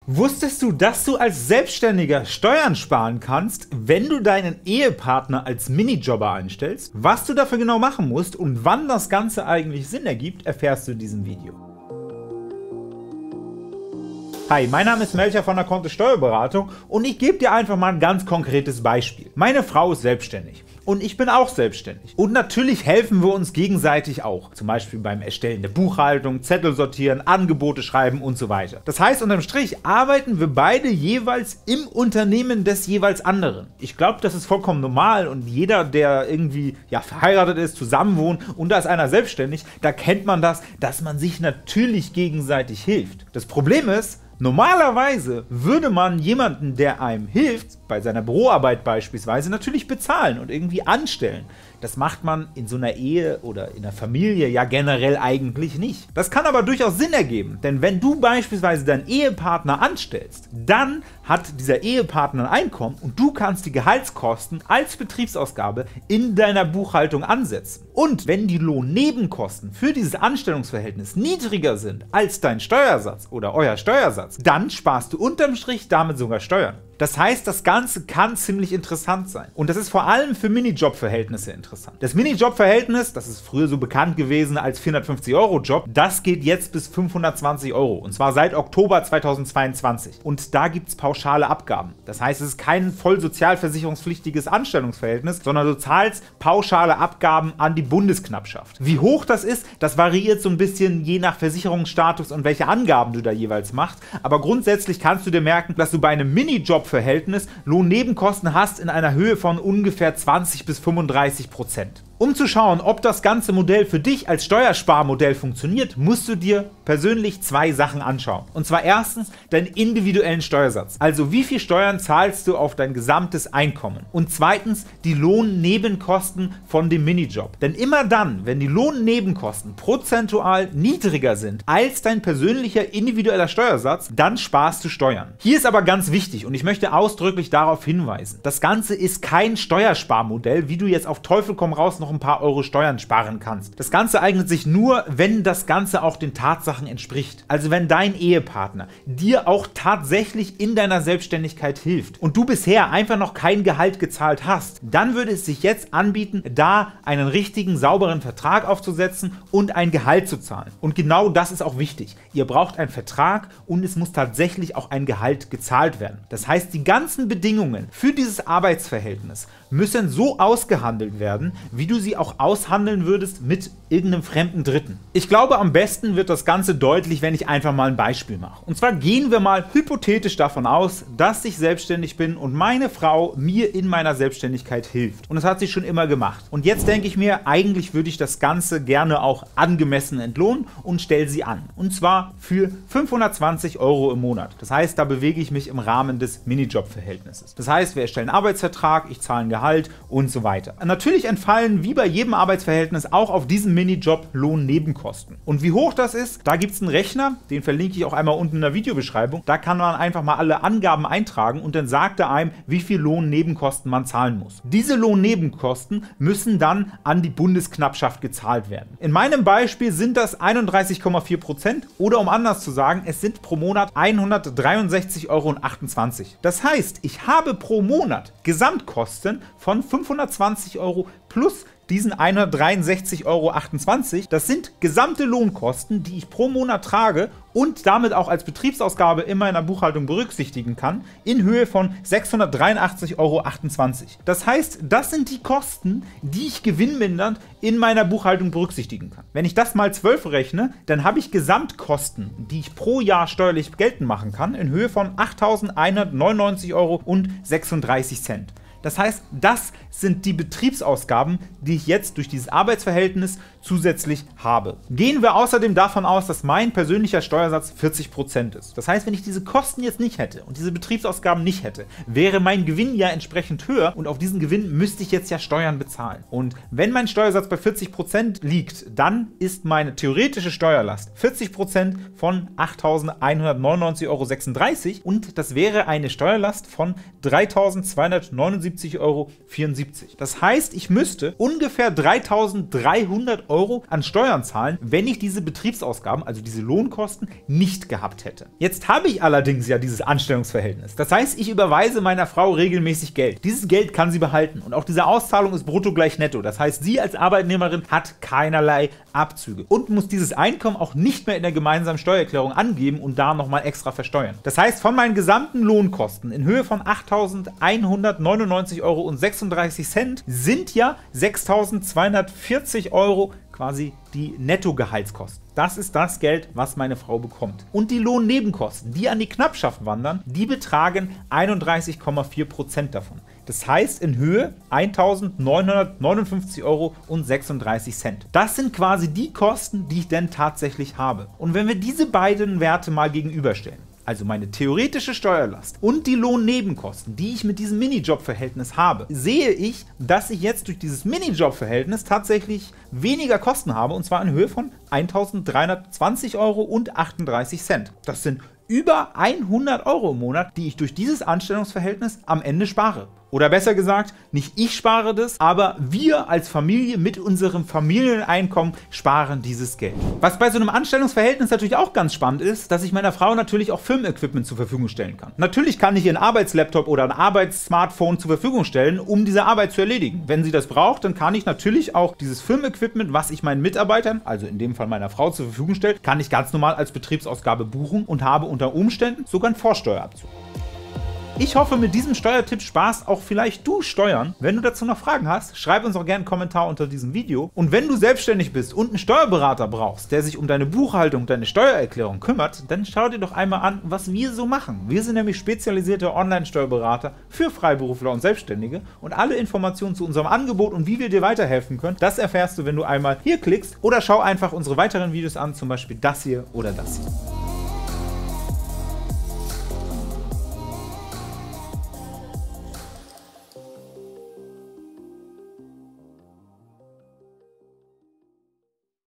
Wusstest du, dass du als Selbstständiger Steuern sparen kannst, wenn du deinen Ehepartner als Minijobber einstellst? Was du dafür genau machen musst und wann das Ganze eigentlich Sinn ergibt, erfährst du in diesem Video. Hi, mein Name ist Melcher von der Kontist Steuerberatung und ich gebe dir einfach mal ein ganz konkretes Beispiel. Meine Frau ist selbstständig und ich bin auch selbstständig. Und natürlich helfen wir uns gegenseitig auch. Zum Beispiel beim Erstellen der Buchhaltung, Zettel sortieren, Angebote schreiben und so weiter. Das heißt, unterm Strich arbeiten wir beide jeweils im Unternehmen des jeweils anderen. Ich glaube, das ist vollkommen normal und jeder, der irgendwie verheiratet ist, zusammenwohnt und da ist einer selbstständig, da kennt man das, dass man sich natürlich gegenseitig hilft. Das Problem ist, normalerweise würde man jemanden, der einem hilft, bei seiner Büroarbeit beispielsweise, natürlich bezahlen und irgendwie anstellen. Das macht man in so einer Ehe oder in einer Familie ja generell eigentlich nicht. Das kann aber durchaus Sinn ergeben, denn wenn du beispielsweise deinen Ehepartner anstellst, dann hat dieser Ehepartner ein Einkommen und du kannst die Gehaltskosten als Betriebsausgabe in deiner Buchhaltung ansetzen. Und wenn die Lohnnebenkosten für dieses Anstellungsverhältnis niedriger sind als dein Steuersatz oder euer Steuersatz, dann sparst du unterm Strich damit sogar Steuern. Das heißt, das Ganze kann ziemlich interessant sein. Und das ist vor allem für Minijob-Verhältnisse interessant. Das Minijob-Verhältnis, das ist früher so bekannt gewesen als 450-Euro-Job, das geht jetzt bis 520 Euro. Und zwar seit Oktober 2022. Und da gibt es pauschale Abgaben. Das heißt, es ist kein voll sozialversicherungspflichtiges Anstellungsverhältnis, sondern du zahlst pauschale Abgaben an die Bundesknappschaft. Wie hoch das ist, das variiert so ein bisschen je nach Versicherungsstatus und welche Angaben du da jeweils machst. Aber grundsätzlich kannst du dir merken, dass du bei einem Minijob-Verhältnis Lohnnebenkosten hast in einer Höhe von ungefähr 20 bis 35%. Um zu schauen, ob das ganze Modell für dich als Steuersparmodell funktioniert, musst du dir persönlich zwei Sachen anschauen. Und zwar erstens deinen individuellen Steuersatz. Also wie viel Steuern zahlst du auf dein gesamtes Einkommen? Und zweitens die Lohnnebenkosten von dem Minijob. Denn immer dann, wenn die Lohnnebenkosten prozentual niedriger sind als dein persönlicher individueller Steuersatz, dann sparst du Steuern. Hier ist aber ganz wichtig und ich möchte ausdrücklich darauf hinweisen, das Ganze ist kein Steuersparmodell, wie du jetzt auf Teufel komm raus noch ein paar Euro Steuern sparen kannst. Das Ganze eignet sich nur, wenn das Ganze auch den Tatsachen entspricht. Also wenn dein Ehepartner dir auch tatsächlich in deiner Selbstständigkeit hilft und du bisher einfach noch kein Gehalt gezahlt hast, dann würde es sich jetzt anbieten, da einen richtigen, sauberen Vertrag aufzusetzen und ein Gehalt zu zahlen. Und genau das ist auch wichtig. Ihr braucht einen Vertrag und es muss tatsächlich auch ein Gehalt gezahlt werden. Das heißt, die ganzen Bedingungen für dieses Arbeitsverhältnis müssen so ausgehandelt werden, wie du sie auch aushandeln würdest mit irgendeinem fremden Dritten. Ich glaube, am besten wird das Ganze deutlich, wenn ich einfach mal ein Beispiel mache. Und zwar gehen wir mal hypothetisch davon aus, dass ich selbstständig bin und meine Frau mir in meiner Selbstständigkeit hilft. Und das hat sie schon immer gemacht. Und jetzt denke ich mir, eigentlich würde ich das Ganze gerne auch angemessen entlohnen und stelle sie an. Und zwar für 520 Euro im Monat. Das heißt, da bewege ich mich im Rahmen des Minijob-Verhältnisses. Das heißt, wir erstellen einen Arbeitsvertrag, ich zahle ein Gehalt und so weiter. Natürlich entfallen wie bei jedem Arbeitsverhältnis auch auf diesem Minijob Lohnnebenkosten. Und wie hoch das ist, da gibt es einen Rechner, den verlinke ich auch einmal unten in der Videobeschreibung. Da kann man einfach mal alle Angaben eintragen und dann sagt er einem, wie viel Lohnnebenkosten man zahlen muss. Diese Lohnnebenkosten müssen dann an die Bundesknappschaft gezahlt werden. In meinem Beispiel sind das 31,4% oder um anders zu sagen, es sind pro Monat 163,28 Euro. Das heißt, ich habe pro Monat Gesamtkosten von 520 Euro plus diesen 163,28 Euro. Das sind gesamte Lohnkosten, die ich pro Monat trage und damit auch als Betriebsausgabe in meiner Buchhaltung berücksichtigen kann, in Höhe von 683,28 Euro. Das heißt, das sind die Kosten, die ich gewinnmindernd in meiner Buchhaltung berücksichtigen kann. Wenn ich das mal 12 rechne, dann habe ich Gesamtkosten, die ich pro Jahr steuerlich geltend machen kann, in Höhe von 8.199,36 Euro. Das heißt, das sind die Betriebsausgaben, die ich jetzt durch dieses Arbeitsverhältnis zusätzlich habe. Gehen wir außerdem davon aus, dass mein persönlicher Steuersatz 40% ist. Das heißt, wenn ich diese Kosten jetzt nicht hätte und diese Betriebsausgaben nicht hätte, wäre mein Gewinn ja entsprechend höher und auf diesen Gewinn müsste ich jetzt ja Steuern bezahlen. Und wenn mein Steuersatz bei 40% liegt, dann ist meine theoretische Steuerlast 40% von 8.199,36 Euro und das wäre eine Steuerlast von 3.279,74 Euro. €. Das heißt, ich müsste ungefähr 3.300 € an Steuern zahlen, wenn ich diese Betriebsausgaben, also diese Lohnkosten, nicht gehabt hätte. Jetzt habe ich allerdings ja dieses Anstellungsverhältnis. Das heißt, ich überweise meiner Frau regelmäßig Geld. Dieses Geld kann sie behalten und auch diese Auszahlung ist brutto gleich netto. Das heißt, sie als Arbeitnehmerin hat keinerlei Abzüge und muss dieses Einkommen auch nicht mehr in der gemeinsamen Steuererklärung angeben und da nochmal extra versteuern. Das heißt, von meinen gesamten Lohnkosten in Höhe von 8.199,36 € sind ja 6.240 € quasi die Nettogehaltskosten. Das ist das Geld, was meine Frau bekommt. Und die Lohnnebenkosten, die an die Knappschaft wandern, die betragen 31,4% davon. Das heißt in Höhe 1.959,36 €. Das sind quasi die Kosten, die ich denn tatsächlich habe. Und wenn wir diese beiden Werte mal gegenüberstellen, also meine theoretische Steuerlast und die Lohnnebenkosten, die ich mit diesem Minijob-Verhältnis habe, sehe ich, dass ich jetzt durch dieses Minijob-Verhältnis tatsächlich weniger Kosten habe, und zwar in Höhe von 1.320,38 €. Das sind über 100 € im Monat, die ich durch dieses Anstellungsverhältnis am Ende spare. Oder besser gesagt, nicht ich spare das, aber wir als Familie mit unserem Familieneinkommen sparen dieses Geld. Was bei so einem Anstellungsverhältnis natürlich auch ganz spannend ist, dass ich meiner Frau natürlich auch Firmenequipment zur Verfügung stellen kann. Natürlich kann ich ihr einen Arbeitslaptop oder ein Arbeitssmartphone zur Verfügung stellen, um diese Arbeit zu erledigen. Wenn sie das braucht, dann kann ich natürlich auch dieses Firmenequipment, was ich meinen Mitarbeitern, also in dem Fall meiner Frau, zur Verfügung stelle, kann ich ganz normal als Betriebsausgabe buchen und habe unter Umständen sogar einen Vorsteuerabzug. Ich hoffe, mit diesem Steuertipp sparst auch vielleicht du Steuern. Wenn du dazu noch Fragen hast, schreib uns auch gerne einen Kommentar unter diesem Video. Und wenn du selbstständig bist und einen Steuerberater brauchst, der sich um deine Buchhaltung, deine Steuererklärung kümmert, dann schau dir doch einmal an, was wir so machen. Wir sind nämlich spezialisierte Online-Steuerberater für Freiberufler und Selbstständige und alle Informationen zu unserem Angebot und wie wir dir weiterhelfen können, das erfährst du, wenn du einmal hier klickst oder schau einfach unsere weiteren Videos an, zum Beispiel das hier oder das hier.